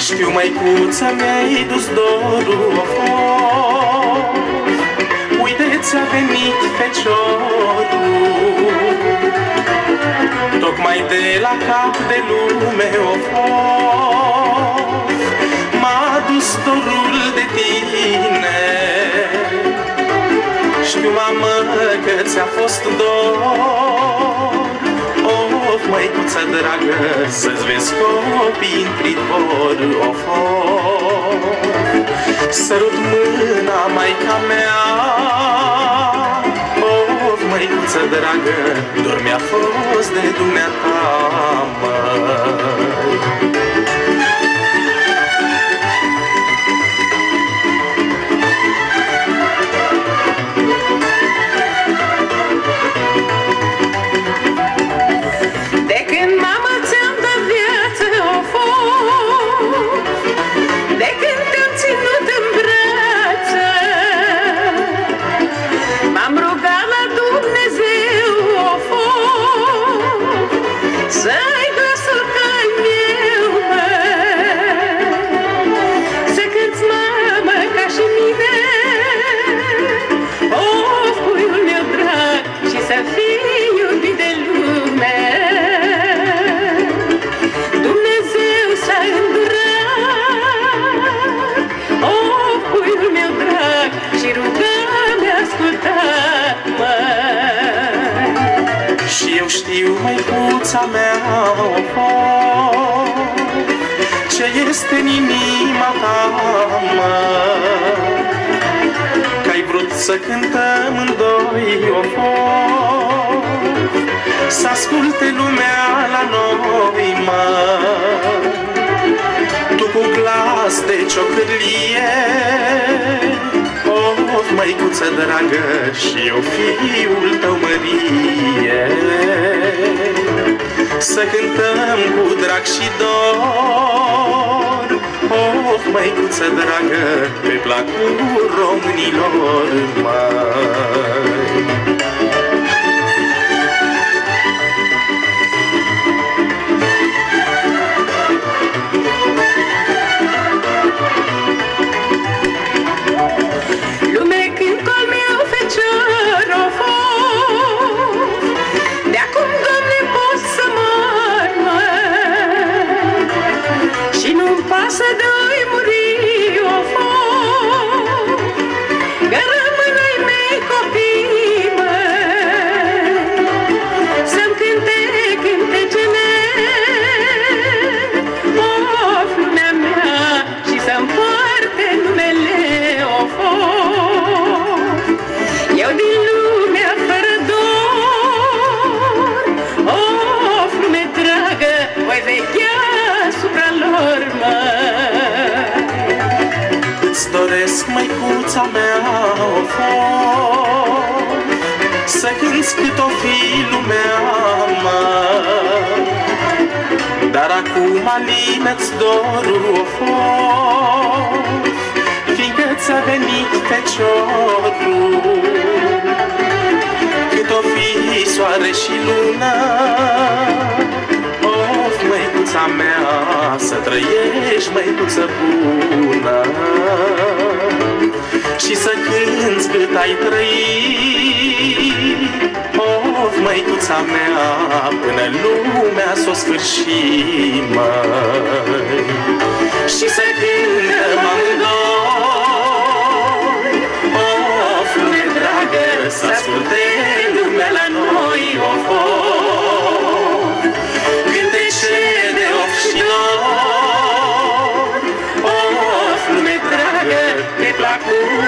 Știu, măicuță, mi-ai dus dorul, of, uite, ți-a venit feciorul, tocmai de la cap de lume, of, m-a dus dorul de tine. Știu, mamă, că ți-a fost dor, of, măicuță dragă, să-ți vezi copii în pridvor, of, sărut mâna, maica mea, of, măicuță dragă, dor mi-a fost de dumneata, măi. Știu, măicuța mea, of, ce este în inima ta, măi, că-ai vrut să cântăm în doi, of, să asculte lumea la noi, măi, tu cu glas de ciocârlie, of, măicuță dragă, și eu fiul tău, Mărie, să cântăm cu drag și dor, of, măicuță dragă, pe placul românilor, măi. Să doi muri, of, că rămân-ai mei copii, măi, să-mi cânte cântecele, of, lumea mea, și să-mi poarte numele, of, eu din lumea fără dor, of, lume dragă, voi vechea asupra lor, măi. Îți doresc, măicuța mea, of, să cânți cât o fi lumea, măi, dar acum alină-ți dorul, of, fiindcă ți-a venit feciorul, cât o fi soare și lună, of, măicuța mea, să trăiești, măicuță bună, și să cânți cât ai trăit, of, măicuța mea, până lumea s-o sfârși, măi, și să cântăm amândoi, of, lume dragă, să asculte lumea la noi, of, cântece de of și dor, of, lume dragă, pe placul